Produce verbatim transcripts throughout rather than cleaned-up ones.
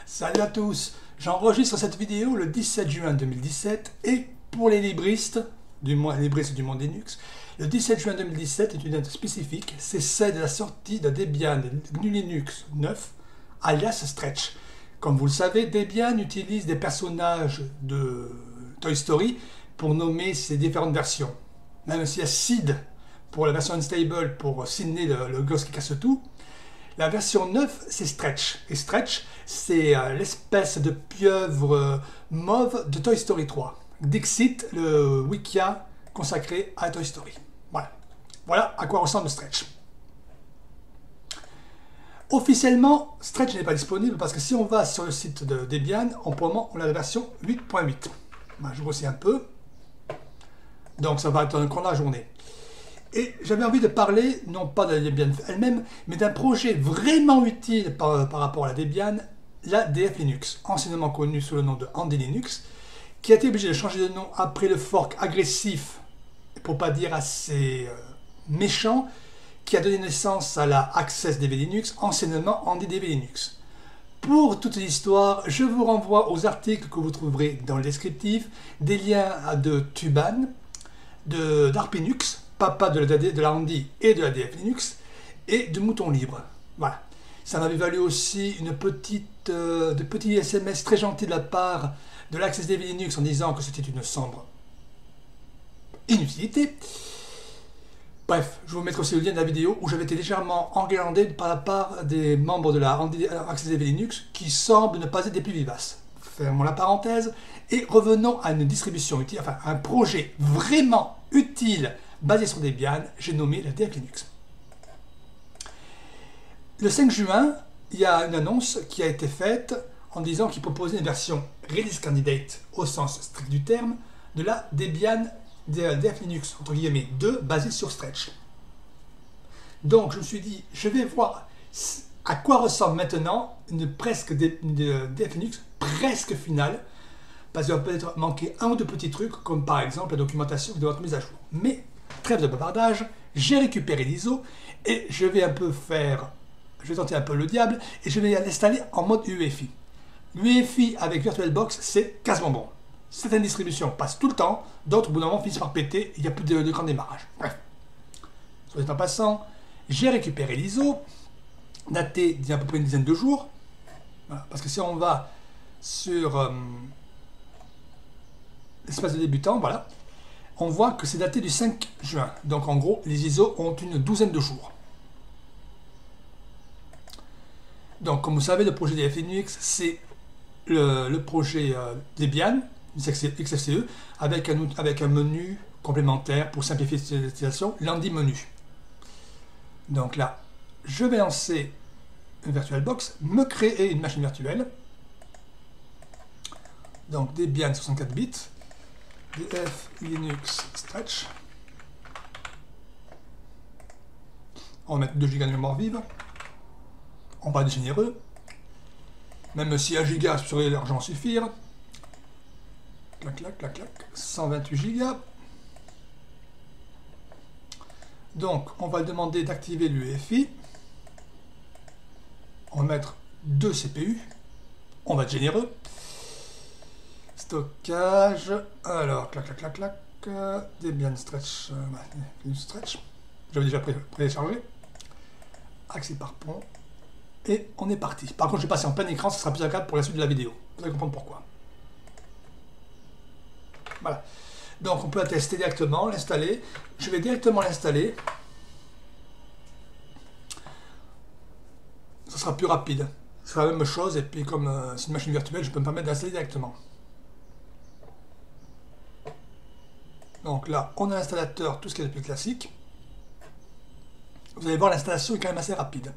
Salut à tous, j'enregistre cette vidéo le dix-sept juin deux mille dix-sept et pour les libristes, du moins les libristes du monde Linux, le dix-sept juin deux mille dix-sept est une date spécifique, c'est celle de la sortie de Debian G N U Linux neuf, alias Stretch. Comme vous le savez, Debian utilise des personnages de Toy Story pour nommer ses différentes versions. Même s'il y a Sid pour la version unstable pour Sydney le, le gosse qui casse tout, la version neuf, c'est Stretch. Et Stretch, c'est euh, l'espèce de pieuvre euh, mauve de Toy Story trois. Dixit, le wikia consacré à Toy Story. Voilà. Voilà à quoi ressemble Stretch. Officiellement, Stretch n'est pas disponible parce que si on va sur le site de Debian, en pour le moment, on a la version huit point huit. Ben, je grossis un peu. Donc ça va être un cours de la journée. Et j'avais envie de parler, non pas de la Debian elle-même, mais d'un projet vraiment utile par, par rapport à la Debian, la D F Linux, anciennement connue sous le nom de Andy Linux, qui a été obligé de changer de nom après le fork agressif, pour pas dire assez euh, méchant, qui a donné naissance à la Access D B Linux, anciennement Andy D B Linux. Pour toute l'histoire, je vous renvoie aux articles que vous trouverez dans le descriptif, des liens de Tuban, de d'Arpinux, papa de la, de la Andy et de la D F Linux, et de Mouton Libre. Voilà. Ça m'avait valu aussi une petite, euh, de petits S M S très gentils de la part de l'Access D B Linux en disant que c'était une sombre inutilité. Bref, je vous mettrai aussi le lien de la vidéo où j'avais été légèrement enguirlandé par la part des membres de la Access D B Linux qui semblent ne pas être des plus vivaces. Fermons la parenthèse et revenons à une distribution utile, enfin un projet vraiment utile basé sur Debian, j'ai nommé la D F Linux. Le cinq juin, il y a une annonce qui a été faite en disant qu'il proposait une version Release Candidate au sens strict du terme de la Debian D F Linux entre guillemets deux basée sur Stretch. Donc je me suis dit, je vais voir à quoi ressemble maintenant une presque D F Linux presque finale, parce qu'il va peut-être manquer un ou deux petits trucs comme par exemple la documentation qui doit être mise à jour. Mais trêve de bavardage, j'ai récupéré l'I S O et je vais un peu faire, je vais tenter un peu le diable et je vais l'installer en mode U E F I. L'U E F I avec VirtualBox, c'est casse-bonbon. Certaines distributions passent tout le temps, d'autres au bout d'un moment finissent par péter et il n'y a plus de, de grand démarrage. Bref, soit dit en passant, j'ai récupéré l'I S O, daté d'il y a à peu près une dizaine de jours, voilà, parce que si on va sur euh, l'espace de débutant, voilà, on voit que c'est daté du cinq juin. Donc en gros, les I S O ont une douzaine de jours. Donc comme vous savez, le projet D F Linux, c'est le, le projet euh, Debian, X F C E, avec un, avec un menu complémentaire pour simplifier l'utilisation, l'Andy menu. Donc là, je vais lancer une VirtualBox, me créer une machine virtuelle. Donc Debian soixante-quatre bits. D F Linux Stretch. On va mettre deux gigas de mémoire vive. On va être généreux. Même si un giga serait largement suffire. Clac, clac, clac, clac. cent vingt-huit gigas. Donc, on va demander d'activer l'U E F I. On va mettre deux C P U. On va être généreux. Stockage, alors, clac, clac, clac, clac, Debian Stretch, euh, Stretch, j'avais déjà préchargé, accès par pont, et on est parti. Par contre, je vais passer en plein écran, ça sera plus agréable pour la suite de la vidéo. Vous allez comprendre pourquoi. Voilà. Donc, on peut la tester directement, l'installer. Je vais directement l'installer. Ça sera plus rapide. Ce sera la même chose, et puis comme euh, c'est une machine virtuelle, je peux me permettre d'installer directement. Donc là, on a l'installateur, tout ce qui est le plus classique. Vous allez voir, l'installation est quand même assez rapide.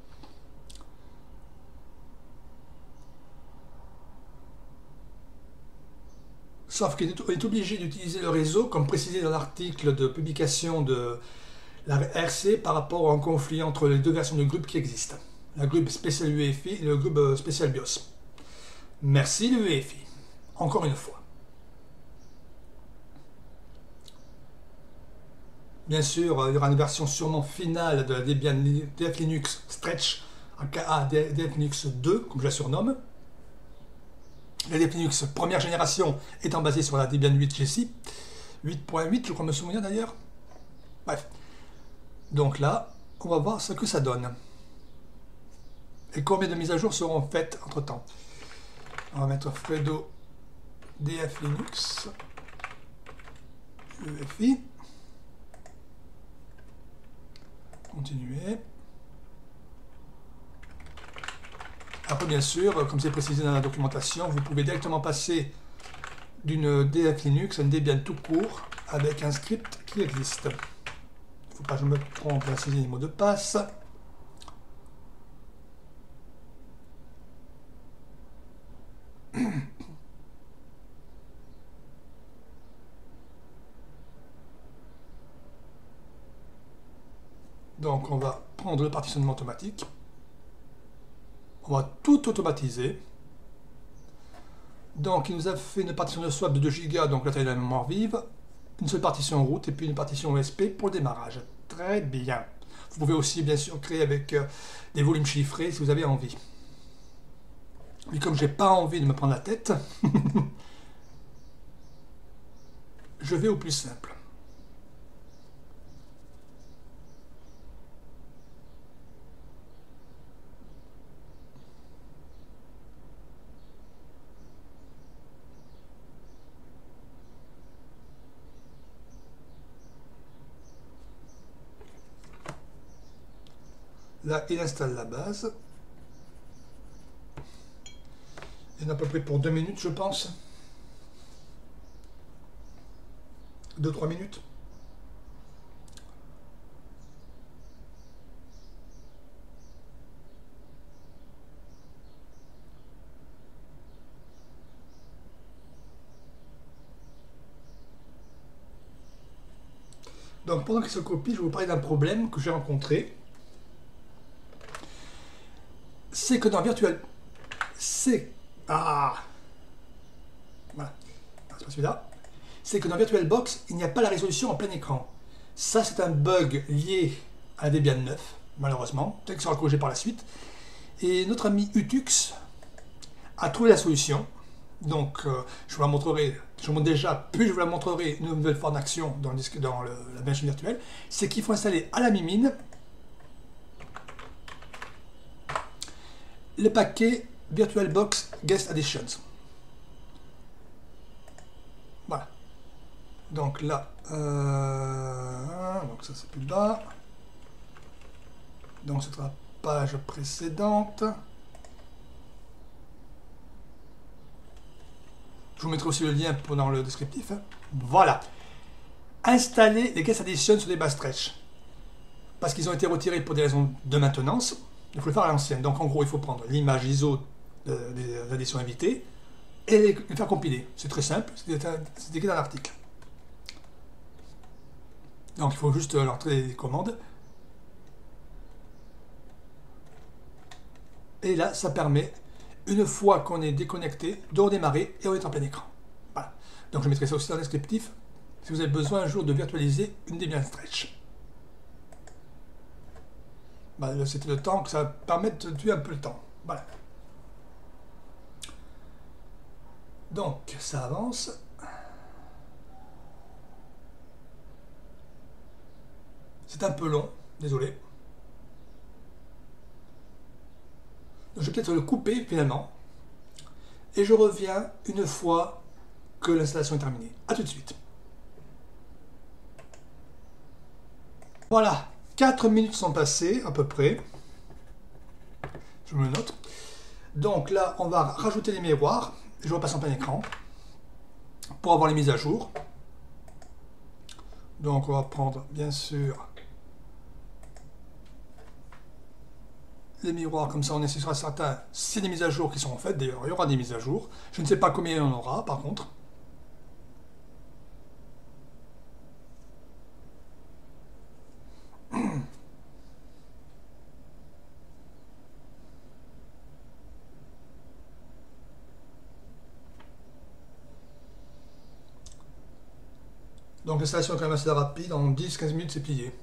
Sauf qu'on est obligé d'utiliser le réseau, comme précisé dans l'article de publication de la R C, par rapport à un conflit entre les deux versions de GRUB qui existent. La GRUB spécial U E F I et le GRUB spécial BIOS. Merci l'U E F I. Encore une fois. Bien sûr, il y aura une version sûrement finale de la Debian D F Linux Stretch, aka D F Linux deux, comme je la surnomme. La Debian Linux première génération étant basée sur la Debian huit G C. huit point huit, je crois me souvenir d'ailleurs. Bref. Donc là, on va voir ce que ça donne. Et combien de mises à jour seront faites entre temps. On va mettre Fredo D F Linux. U F I. Continuer. Après, bien sûr, comme c'est précisé dans la documentation, vous pouvez directement passer d'une D F Linux à une Debian tout court avec un script qui existe. Il ne faut pas que je me trompe à saisir les mots de passe. Donc on va prendre le partitionnement automatique. On va tout automatiser. Donc il nous a fait une partition de swap de deux gigas, donc la taille de la mémoire vive, une seule partition route et puis une partition U S B pour le démarrage. Très bien. Vous pouvez aussi bien sûr créer avec euh, des volumes chiffrés si vous avez envie. Mais comme j'ai pas envie de me prendre la tête, je vais au plus simple. Là, il installe la base. Il y en a à peu près pour deux minutes, je pense. deux trois minutes. Donc pendant qu'il se copie, je vais vous parler d'un problème que j'ai rencontré. C'est que dans Virtual... C'est... Ah Voilà. C'est pas celui-là. C'est que dans VirtualBox, il n'y a pas la résolution en plein écran. Ça, c'est un bug lié à la Debian neuf, malheureusement. Peut-être qu'il sera corrigé par la suite. Et notre ami Utux a trouvé la solution. Donc, euh, je vous la montrerai, je vous montre déjà, puis je vous la montrerai une nouvelle fois en action dans, le disque, dans le, la machine virtuelle. C'est qu'il faut installer à la mimine le paquet VirtualBox Guest Additions. Voilà. Donc là, euh, donc ça c'est plus bas. Donc c'est la page précédente. Je vous mettrai aussi le lien dans le descriptif. Voilà. Installer les Guest Additions sur des bases stretch. Parce qu'ils ont été retirés pour des raisons de maintenance. Il faut le faire à l'ancienne. Donc en gros, il faut prendre l'image I S O des additions invitées et les faire compiler. C'est très simple, c'est écrit dans l'article. Donc il faut juste entrer les commandes. Et là, ça permet, une fois qu'on est déconnecté, de redémarrer et on est en plein écran. Voilà. Donc je mettrai ça aussi dans le descriptif si vous avez besoin un jour de virtualiser une Debian Stretch. Bah, c'était le temps que ça permette de tuer un peu le temps. Voilà. Donc, ça avance. C'est un peu long, désolé. Donc, je vais peut-être le couper finalement. Et je reviens une fois que l'installation est terminée. A tout de suite. Voilà, quatre minutes sont passées à peu près. Je me le note. Donc là, on va rajouter les miroirs. Je repasse en plein écran pour avoir les mises à jour. Donc on va prendre bien sûr les miroirs, comme ça on est sûr à certains, c'est des mises à jour qui sont faites. D'ailleurs, il y aura des mises à jour. Je ne sais pas combien il y en aura par contre. Donc l'installation est quand même assez rapide, en dix quinze minutes c'est plié.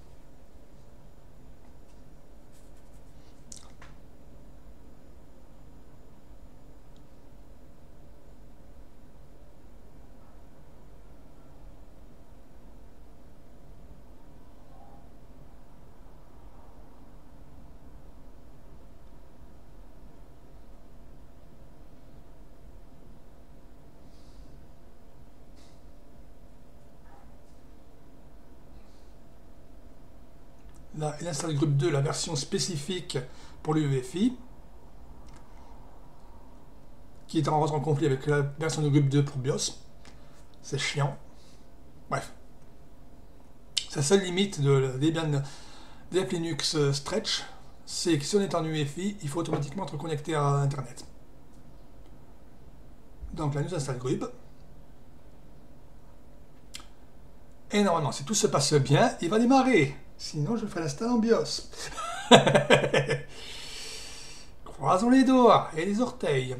Là, il installe Group deux, la version spécifique pour l'U E F I, qui est en en conflit avec la version de Group deux pour BIOS. C'est chiant. Bref. C'est la seule limite de Debian D F Linux Stretch, c'est que si on est en U E F I, il faut automatiquement être connecté à Internet. Donc là, nous installe Grub. Et normalement, si tout se passe bien, il va démarrer. Sinon, je ferai l'install en BIOS. Croisons les doigts et les orteils.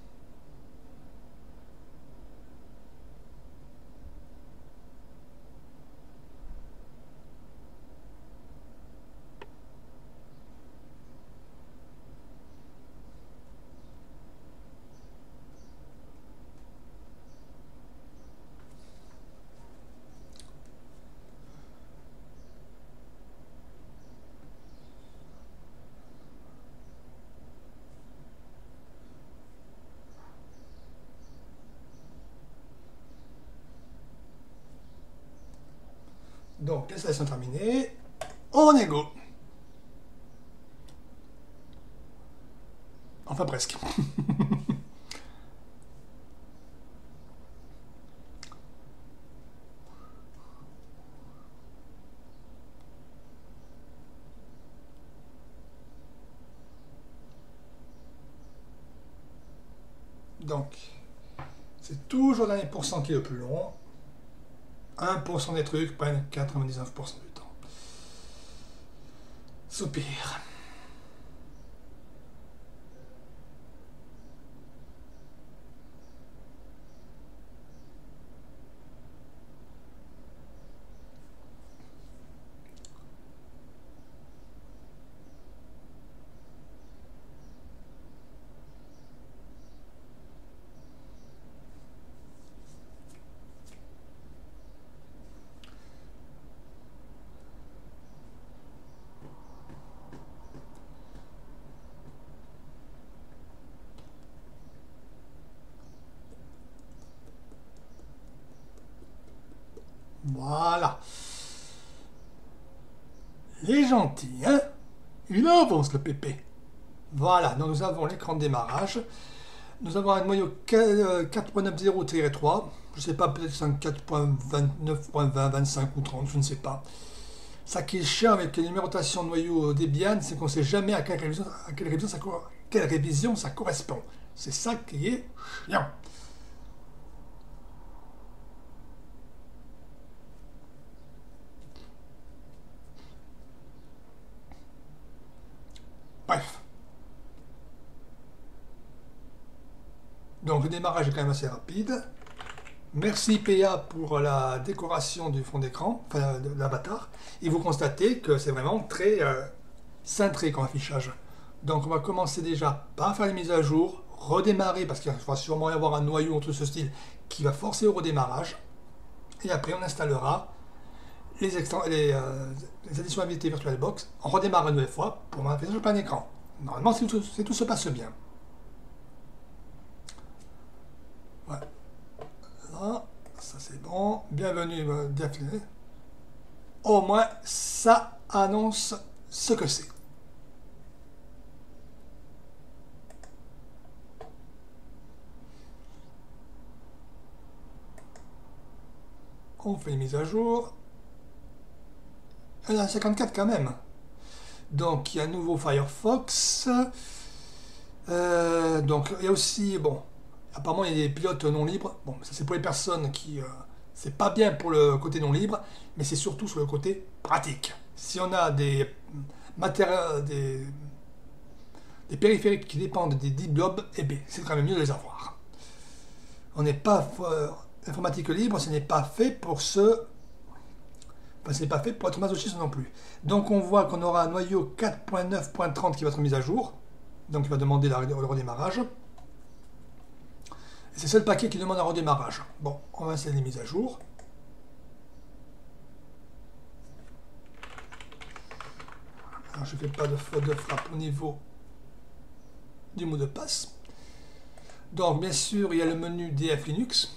Donc, l'installation terminée. On est go. Enfin, presque. Donc, c'est toujours l'un pour cent qui est le plus long. un pour cent des trucs prennent quatre-vingt-dix-neuf pour cent du temps. Soupir. Voilà. Il est gentil, hein? Il avance le pépé. Voilà, donc nous avons l'écran de démarrage. Nous avons un noyau quatre point neuf zéro tiret trois. Je ne sais pas, peut-être c'est un quatre point vingt-neuf point vingt, vingt-cinq ou trente, je ne sais pas. Ça qui est chiant avec les numérotations de noyaux Debian, c'est qu'on ne sait jamais à quelle révision, à quelle révision, ça, quelle révision ça correspond. C'est ça qui est chiant. Bref. Donc le démarrage est quand même assez rapide. Merci P A pour la décoration du fond d'écran, enfin de l'avatar. Et vous constatez que c'est vraiment très euh, cintré comme affichage. Donc on va commencer déjà par faire les mises à jour, redémarrer parce qu'il va sûrement y avoir un noyau entre ce style qui va forcer au redémarrage. Et après on installera les, les, euh, les additions habilitées VirtualBox. On redémarre une nouvelle fois pour un affichage plein écran. Normalement si tout, si tout se passe bien. Voilà. Là, ça c'est bon. Bienvenue euh, Daphné. Au moins ça annonce ce que c'est. On fait une mise à jour. Il y en a cinquante-quatre quand même. Donc il y a un nouveau Firefox. Euh, donc il y a aussi, bon, apparemment il y a des pilotes non libres. Bon, ça c'est pour les personnes qui... Euh, c'est pas bien pour le côté non libre, mais c'est surtout sur le côté pratique. Si on a des matériaux, des, des périphériques qui dépendent des dix blobs, eh bien c'est quand même mieux de les avoir. On n'est pas... Euh, informatique libre, ce n'est pas fait pour ce... Enfin, ce n'est pas fait pour être masochiste non plus. Donc on voit qu'on aura un noyau quatre point neuf point trente qui va être mis à jour. Donc il va demander la, le redémarrage. Et c'est le seul paquet qui demande un redémarrage. Bon, on va essayer les mises à jour. Alors je ne fais pas de faute de frappe au niveau du mot de passe. Donc bien sûr, il y a le menu D F Linux.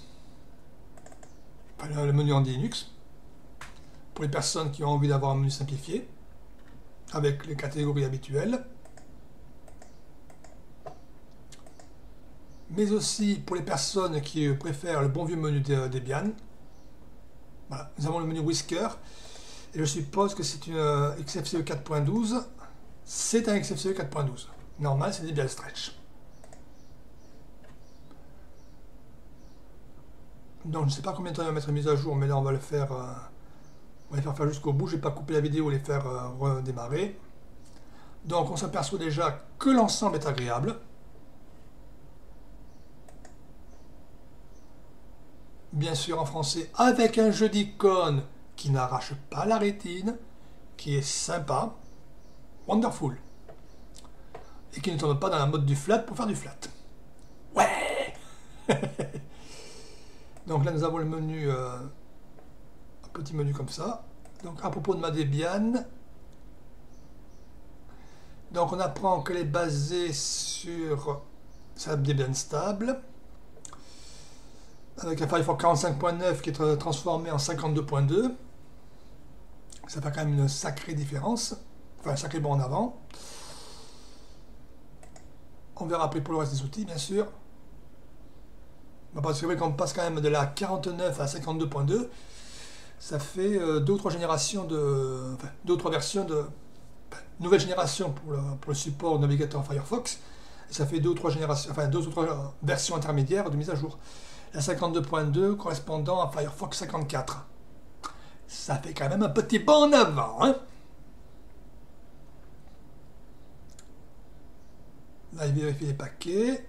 Enfin, le menu Andy Linux. Pour les personnes qui ont envie d'avoir un menu simplifié. avec les catégories habituelles. Mais aussi pour les personnes qui préfèrent le bon vieux menu de Debian. Voilà, nous avons le menu Whisker. Et je suppose que c'est une X F C E quatre point douze. C'est un X F C E quatre point douze. Normal, c'est Debian Stretch. Donc je ne sais pas combien de temps il va mettre une mise à jour, mais là on va le faire, euh, on va les faire faire jusqu'au bout. Je n'ai pas coupé la vidéo et les faire euh, redémarrer. Donc on s'aperçoit déjà que l'ensemble est agréable. Bien sûr en français, avec un jeu d'icônes qui n'arrache pas la rétine, qui est sympa, wonderful, et qui ne tourne pas dans la mode du flat pour faire du flat. Ouais. Donc là nous avons le menu, euh, un petit menu comme ça. Donc à propos de ma Debian, donc on apprend qu'elle est basée sur sa Debian stable, avec un Firefox quarante-cinq point neuf qui est transformé en cinquante-deux point deux. Ça fait quand même une sacrée différence, enfin un sacré bond en avant. On verra après pour le reste des outils, bien sûr. Parce que c'est vrai qu'on passe quand même de la quarante-neuf à cinquante-deux point deux. Ça fait euh, deux ou trois générations de. Enfin, deux ou trois versions de. Enfin, nouvelle génération pour le, pour le support navigateur Firefox. Et ça fait deux ou trois générations. Enfin, deux ou trois versions intermédiaires de mise à jour. La cinquante-deux point deux correspondant à Firefox cinquante-quatre. Ça fait quand même un petit bond en avant, hein. Là, il vérifie les paquets.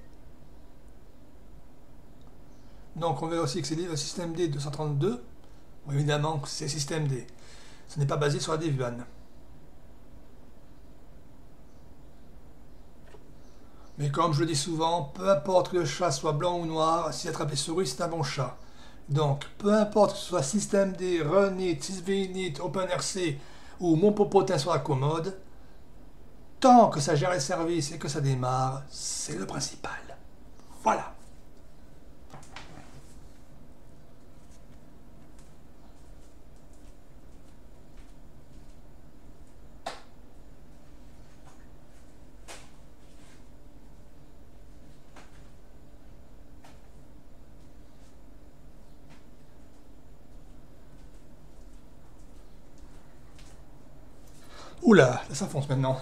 Donc, on verra aussi que c'est le système D deux cent trente-deux. Bon, évidemment, c'est système D. Ce n'est pas basé sur la Debian. Mais comme je le dis souvent, peu importe que le chat soit blanc ou noir, si attraper souris, c'est un bon chat. Donc, peu importe que ce soit système D, Runit, sysvinit, OpenRC ou mon popotin sur la commode, tant que ça gère les services et que ça démarre, c'est le principal. Voilà. Oula, là ça fonce maintenant.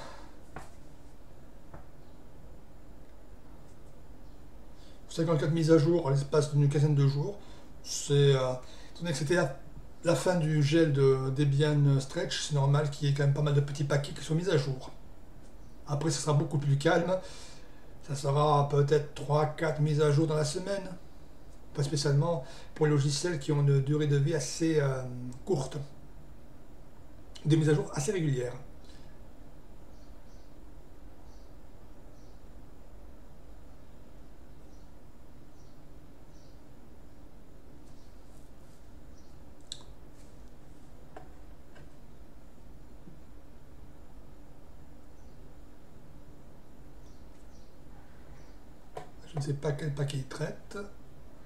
cinquante-quatre mises à jour à l'espace d'une quinzaine de jours. C'est, euh, étant donné que c'était la, la fin du gel de Debian Stretch, c'est normal qu'il y ait quand même pas mal de petits paquets qui soient mis à jour. Après, ce sera beaucoup plus calme. Ça sera peut-être trois quatre mises à jour dans la semaine. Pas spécialement pour les logiciels qui ont une durée de vie assez euh, courte. Des mises à jour assez régulières. Je ne sais pas quel paquet il traite en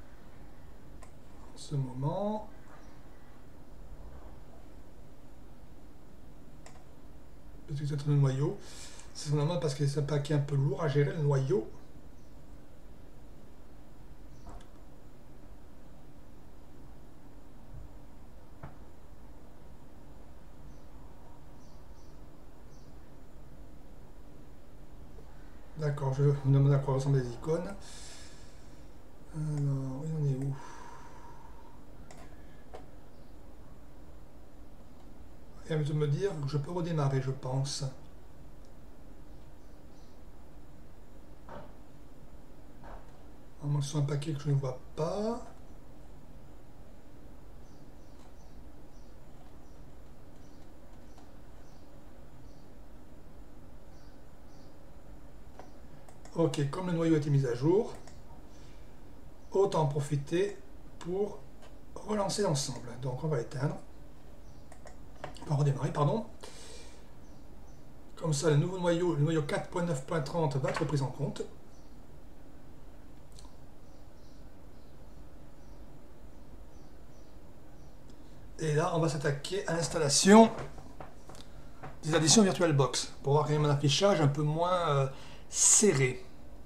ce moment. Peut-être que c'est le noyau. C'est normalement parce que c'est un paquet un peu lourd à gérer, le noyau. D'accord, je me demande à quoi ressemblent les icônes. Alors, il en est où? Et elle me dire que je peux redémarrer, je pense. À moins que ce soit un paquet que je ne vois pas. Ok, comme le noyau a été mis à jour, autant en profiter pour relancer l'ensemble. Donc on va éteindre. On va redémarrer, pardon. Comme ça, le nouveau noyau, le noyau quatre point neuf point trente va être pris en compte. Et là, on va s'attaquer à l'installation des additions VirtualBox pour avoir quand même un affichage un peu moins euh, serré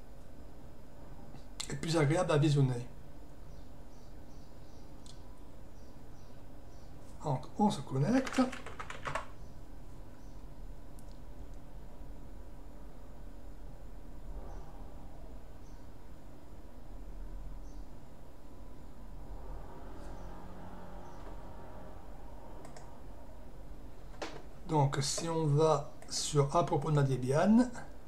et plus agréable à visionner. Donc on se connecte. Donc si on va sur à propos de ma Debian,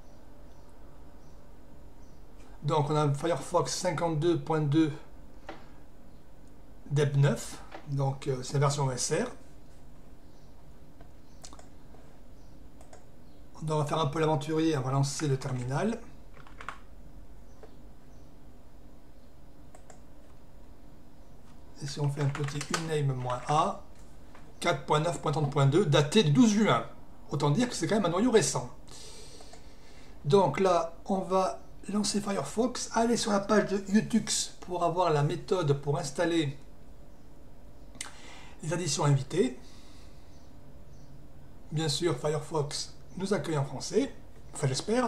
donc on a Firefox cinquante-deux point deux Deb neuf, donc euh, c'est la version O S R. On va faire un peu l'aventurier, on va lancer le terminal. Et si on fait un petit uname-a, quatre point neuf point trente point deux, daté du douze juin. Autant dire que c'est quand même un noyau récent. Donc là, on va lancer Firefox, aller sur la page de Utux pour avoir la méthode pour installer les additions invitées. Bien sûr, Firefox nous accueille en français, enfin j'espère.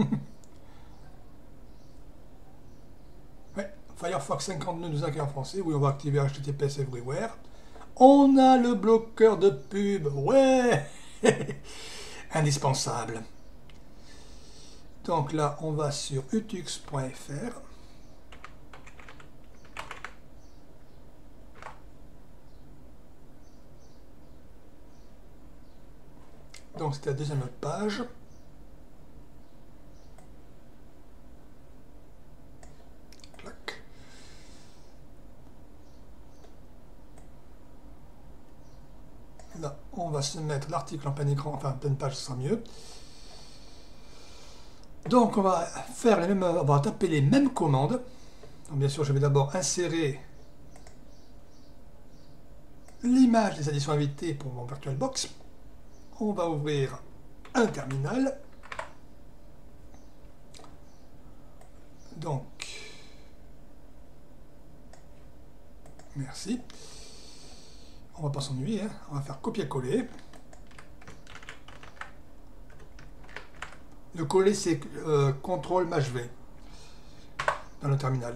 Ouais, Firefox cinquante-deux nous accueille en français, oui on va activer H T T P S Everywhere. On a le bloqueur de pub, ouais. Indispensable. Donc là, on va sur utux point F R. Donc c'était la deuxième page. Clac. Là, on va se mettre l'article en plein écran, enfin en pleine page, ce sera mieux. Donc on va faire les mêmes, on va taper les mêmes commandes. Donc, bien sûr, je vais d'abord insérer l'image des additions invitées pour mon VirtualBox. On va ouvrir un terminal. Donc, merci. On va pas s'ennuyer, hein. On va faire copier-coller. Le coller, c'est euh, contrôle maj V dans le terminal.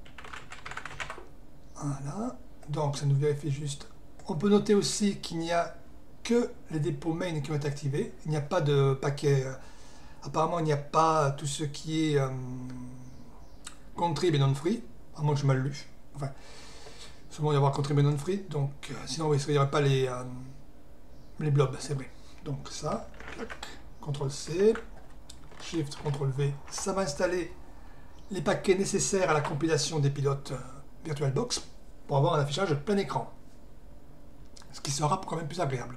Voilà. Donc, ça nous vérifie juste. On peut noter aussi qu'il n'y a que les dépôts main qui ont été activés. Il n'y a pas de paquet. Euh, apparemment, il n'y a pas tout ce qui est euh, contrib et non-free. À moins que je mal lu. Enfin, souvent il y avoir contrib et non-free. Donc, euh, sinon, il n'y aurait pas les, euh, les blobs, c'est vrai. Donc, ça. contrôle C. Shift, contrôle V, ça va installer les paquets nécessaires à la compilation des pilotes euh, VirtualBox pour avoir un affichage plein écran. Ce qui sera quand même plus agréable.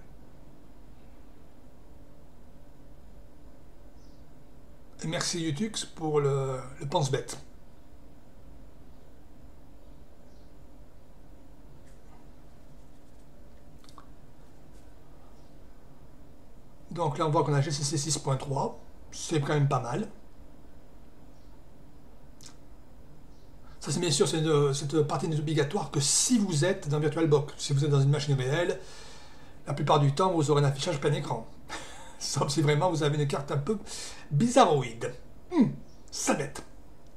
Et merci Utux pour le, le pense-bête. Donc là on voit qu'on a G C C six point trois. C'est quand même pas mal. Ça, c'est bien sûr, cette partie n'est obligatoire que si vous êtes dans VirtualBox. Si vous êtes dans une machine réelle, la plupart du temps, vous aurez un affichage plein écran. Sauf si vraiment vous avez une carte un peu bizarroïde. Hum, ça bête.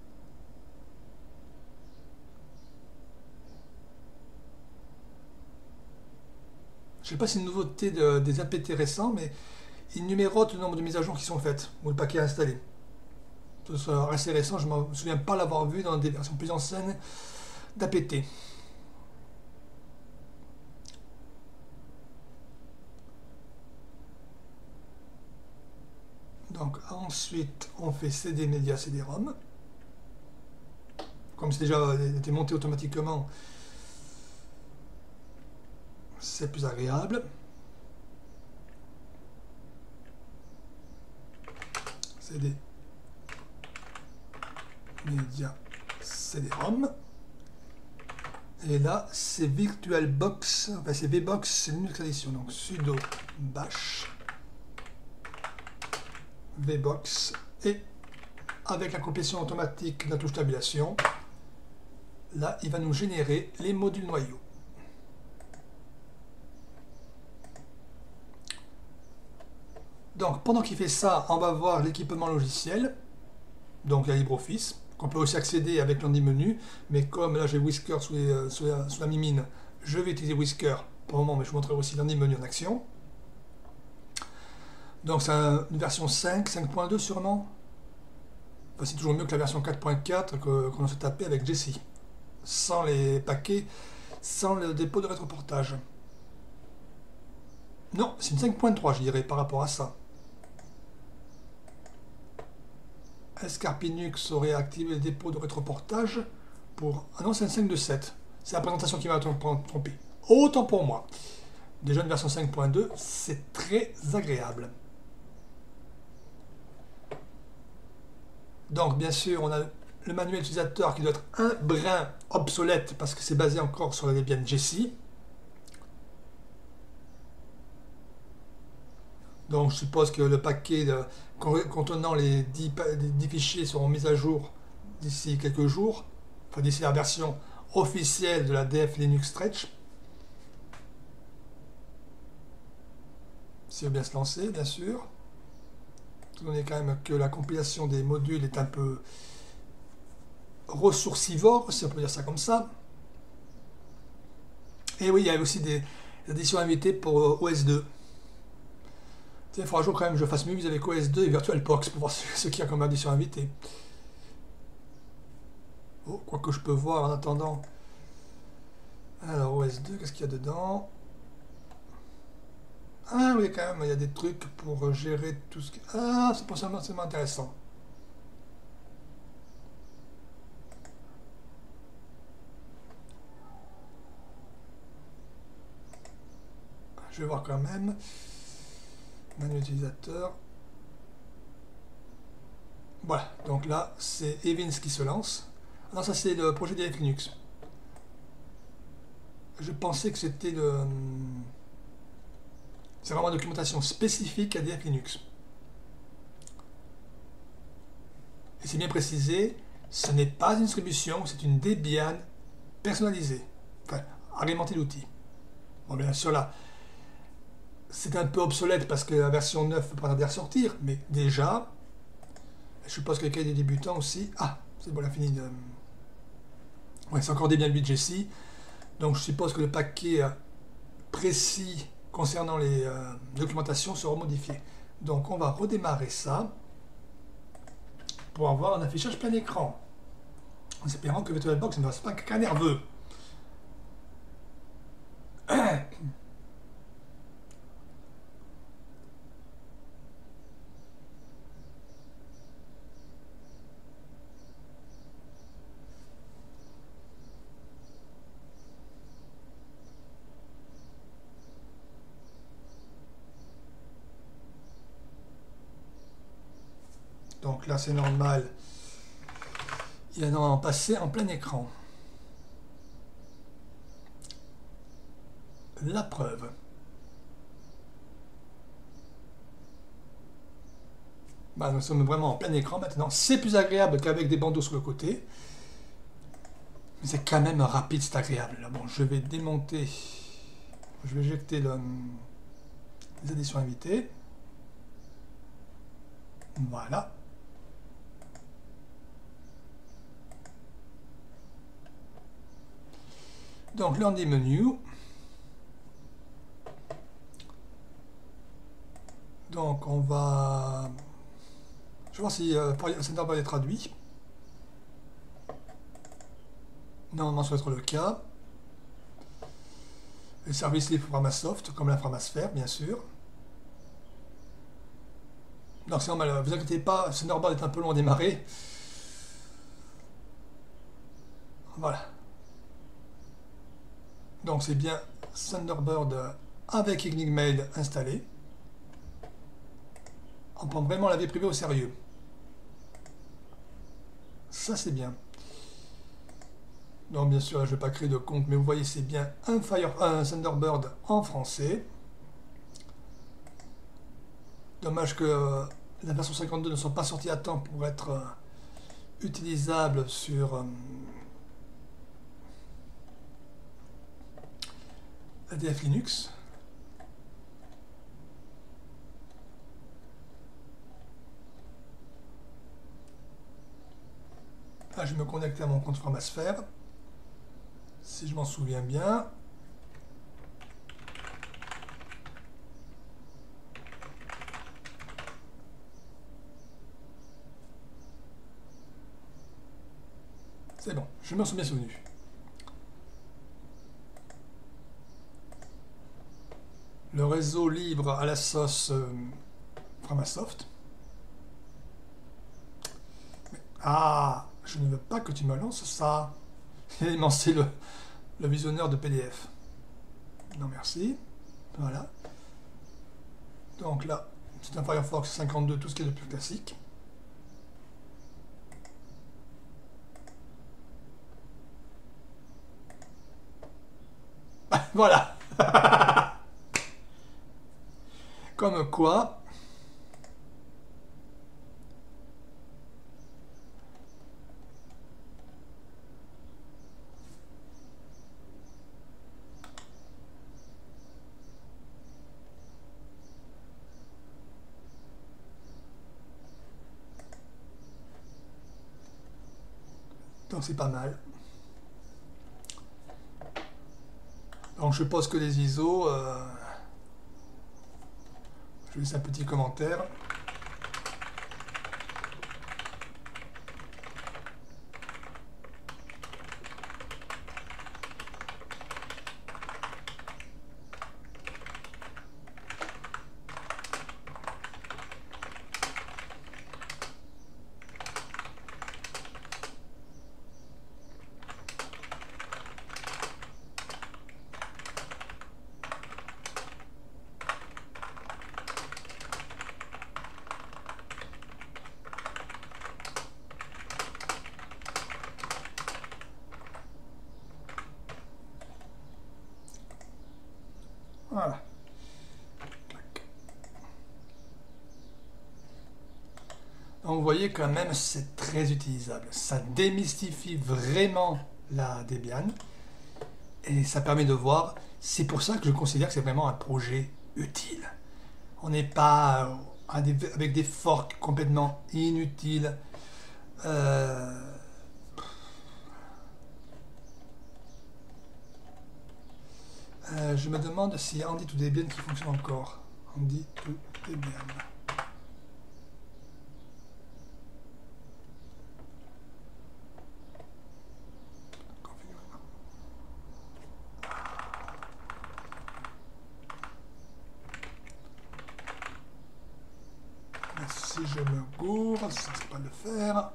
Je ne sais pas si c'est une nouveauté de, des A P T récents, mais il numérote le nombre de mises à jour qui sont faites, ou le paquet installé. C'est assez récent, je ne me souviens pas l'avoir vu dans des versions plus anciennes d'A P T. Donc ensuite, on fait C D Media, C D ROM. Comme c'est déjà été monté automatiquement, c'est plus agréable. C D Media, C D ROM. Et là, c'est VirtualBox, enfin c'est VBox, c'est une Linux Edition. Donc sudo bash VBox, et avec la complétion automatique de la touche tabulation, là il va nous générer les modules noyaux. Donc pendant qu'il fait ça, on va voir l'équipement logiciel. Donc il y a LibreOffice, qu'on peut aussi accéder avec l'anti-menu, mais comme là j'ai Whisker sous, les, euh, sous, la, sous la mimine, je vais utiliser Whisker pour le moment, mais je vous montrerai aussi l'anti-menu en action. Donc c'est un, une version cinq, cinq point deux sûrement. Enfin, c'est toujours mieux que la version quatre point quatre qu'on qu a fait taper avec Jessie, sans les paquets, sans le dépôt de rétroportage. Non, c'est une cinq point trois je dirais par rapport à ça. Est-ce qu'Arpinux aurait activé le dépôt de rétroportage pour... Ah non, c'est un cinq point deux sept. C'est la présentation qui m'a trompé. Autant pour moi. Déjà une version cinq point deux, c'est très agréable. Donc bien sûr, on a le manuel utilisateur qui doit être un brin obsolète parce que c'est basé encore sur la Debian Jessie. Donc je suppose que le paquet de, contenant les dix, les dix fichiers seront mis à jour d'ici quelques jours, enfin d'ici la version officielle de la D F Linux Stretch. Si on veut bien se lancer, bien sûr. Tout donné quand même que la compilation des modules est un peu ressourcivore, si on peut dire ça comme ça. Et oui, il y a aussi des additions invitées pour O S deux. Il faudra un jour quand même que je fasse mieux avec O S deux et VirtualBox pour voir ce qu'il y a comme addition invitée. Oh, quoi que je peux voir en attendant. Alors O S deux, qu'est-ce qu'il y a dedans? Ah oui, quand même, il y a des trucs pour gérer tout ce qui... Ah, c'est potentiellement intéressant. Je vais voir quand même. Manuel utilisateur. Voilà, donc là, c'est Evans qui se lance. Non, ça c'est le projet D F Linux. Je pensais que c'était le... C'est vraiment une documentation spécifique à D F Linux. Et c'est bien précisé, ce n'est pas une distribution, c'est une Debian personnalisée. Enfin, agrémentée d'outils. Bon, bien sûr, là, c'est un peu obsolète parce que la version neuf peut pas tarder à sortir, mais déjà, je suppose que les cahiers des débutants aussi... Ah, c'est bon, la fini de... Ouais, c'est encore Debian huit Jessie. Donc je suppose que le paquet précis concernant les euh, documentations sera modifié. Donc on va redémarrer ça pour avoir un affichage plein écran. En espérant que VirtualBox ne fasse pas un caca nerveux. Donc là c'est normal. Il a normalement passé en plein écran. La preuve. Bah, nous sommes vraiment en plein écran maintenant. C'est plus agréable qu'avec des bandeaux sur le côté. Mais c'est quand même rapide, c'est agréable. Là, bon, je vais démonter. Je vais jeter le, les additions invitées. Voilà. Donc, l'un des menus. Donc, on va... Je vais voir si euh, Thunderbird est traduit. Normalement, ça doit être le cas. Les services libres Framasoft, comme la Framasphère, bien sûr. Donc, c'est normal, vous inquiétez pas, Thunderbird est un peu long à démarrer. Voilà. Donc, c'est bien Thunderbird avec Ignigmail installé. On prend vraiment la vie privée au sérieux. Ça, c'est bien. Donc, bien sûr, je ne vais pas créer de compte, mais vous voyez, c'est bien un, Fire, un Thunderbird en français. Dommage que euh, la version cinquante-deux ne soit pas sortie à temps pour être euh, utilisable sur euh, la D F Linux. Là, je vais me connecter à mon compte Framasphère, si je m'en souviens bien. C'est bon, je m'en suis bien souvenu. Le réseau libre à la sauce euh, Framasoft. Ah, je ne veux pas que tu me lances ça. Émincer le, le visionneur de P D F. Non, merci. Voilà. Donc là, c'est un Firefox cinquante-deux, tout ce qui est le plus classique. Voilà. Comme quoi, donc c'est pas mal. Donc je pose que les I S O. Euh, je laisse un petit commentaire. Voilà. Donc vous voyez quand même c'est très utilisable. Ça démystifie vraiment la Debian et ça permet de voir. C'est pour ça que je considère que c'est vraiment un projet utile. On n'est pas avec des forks complètement inutiles. Euh, euh, je me demande si Andy to Debian qui fonctionne encore. Andy to Debian. Si je me gourre, ça ne sait pas le faire.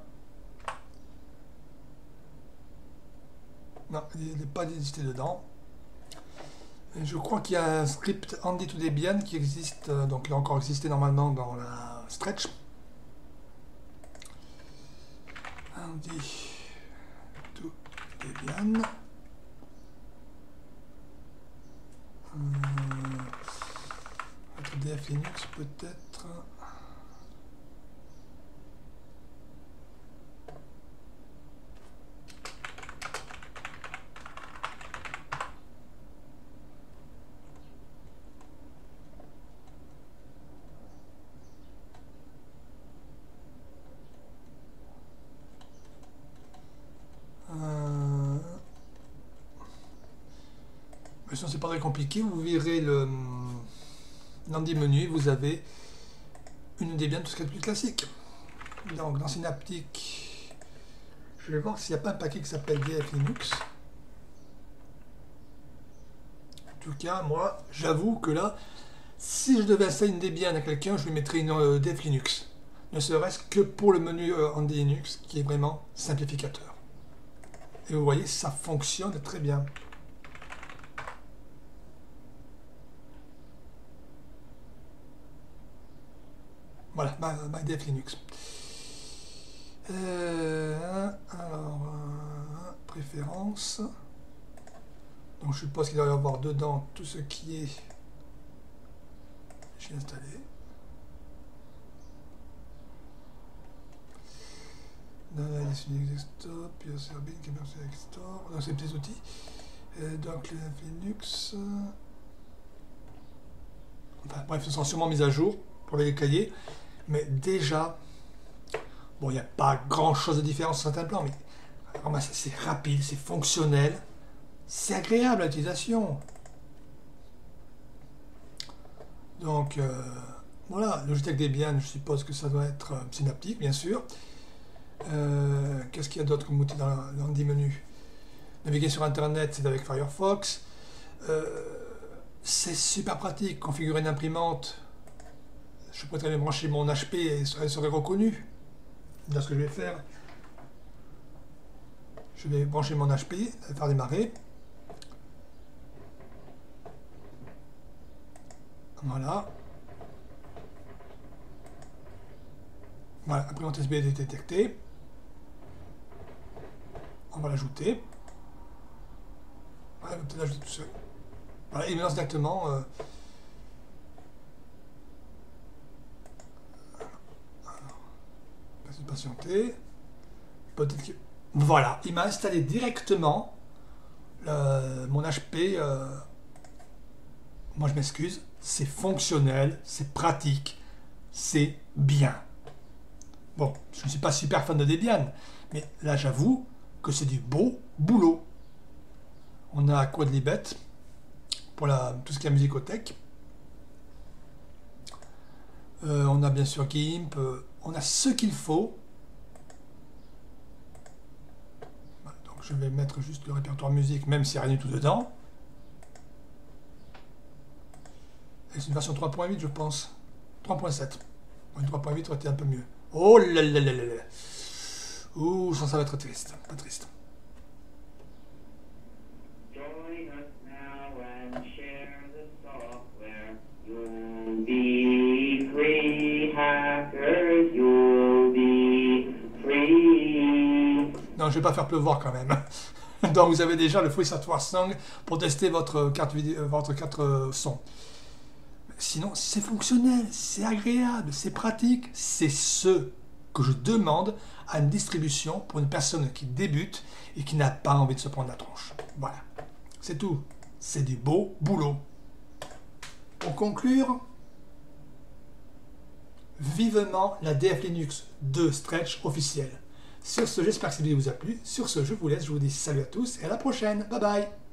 Non, il n'est pas listé dedans. Et je crois qu'il y a un script Andy to Debian qui existe, donc il a encore existé normalement dans la stretch. Andy to Debian. Euh, D F Linux peut-être. C'est pas très compliqué, vous verrez le l'Andy menu, vous avez une Debian tout ce qui est plus classique. Donc dans Synaptic, je vais voir s'il n'y a pas un paquet qui s'appelle D F Linux. En tout cas, moi, j'avoue que là, si je devais installer une Debian à quelqu'un, je lui mettrais une euh, D F Linux. Ne serait-ce que pour le menu euh, Andy Linux, qui est vraiment simplificateur. Et vous voyez, ça fonctionne très bien. Voilà, MyDF Linux. Euh, alors, euh, préférences. Donc je suppose qu'il doit y avoir dedans tout ce qui est... J'ai installé. Dans la liste desktop, P S R B, Camera Select Store, dans ces petits outils. Euh, donc les Linux. Enfin bref, ce sont sûrement mis à jour pour les cahiers. Mais déjà, bon, il n'y a pas grand chose de différent sur certains plans, mais Alors, c'est rapide, c'est fonctionnel, c'est agréable à l'utilisation. Donc, euh, voilà, Logitech Debian, je suppose que ça doit être euh, synaptique, bien sûr. Euh, Qu'est-ce qu'il y a d'autre comme outil dans le menu? Naviguer sur Internet, c'est avec Firefox. Euh, c'est super pratique, configurer une imprimante. Je pourrais très bien brancher mon H P et elle serait reconnue. Là, ce que je vais faire, je vais brancher mon H P, faire démarrer. Voilà. Voilà, imprimante S B est détectée. On va l'ajouter. Voilà, peut-être l'ajouter tout seul. Voilà, il me lance directement. Euh, Merci de patienter. Peut-être que... Voilà, il m'a installé directement le, mon H P. Euh, moi, je m'excuse. C'est fonctionnel, c'est pratique, c'est bien. Bon, je ne suis pas super fan de Debian, mais là, j'avoue que c'est du beau boulot. On a Quadlibet pour la, tout ce qui est musicothèque. Euh, on a bien sûr Gimp. Euh, on a ce qu'il faut. Voilà, donc je vais mettre juste le répertoire musique, même s'il n'y a rien du tout dedans. Et c'est une version trois point huit, je pense. trois point sept. Une trois point huit aurait été un peu mieux. Oh là là là là là. Ouh, ça, ça va être triste. Pas triste. Non, je vais pas faire pleuvoir quand même. Donc vous avez déjà le Free Software Song pour tester votre carte vidéo, votre carte son. Sinon, c'est fonctionnel, c'est agréable, c'est pratique. C'est ce que je demande à une distribution pour une personne qui débute et qui n'a pas envie de se prendre la tronche. Voilà, c'est tout. C'est du beau boulot. Pour conclure, vivement la D F Linux deux Stretch officielle. Sur ce, j'espère que cette vidéo vous a plu. Sur ce, je vous laisse, je vous dis salut à tous et à la prochaine. Bye bye.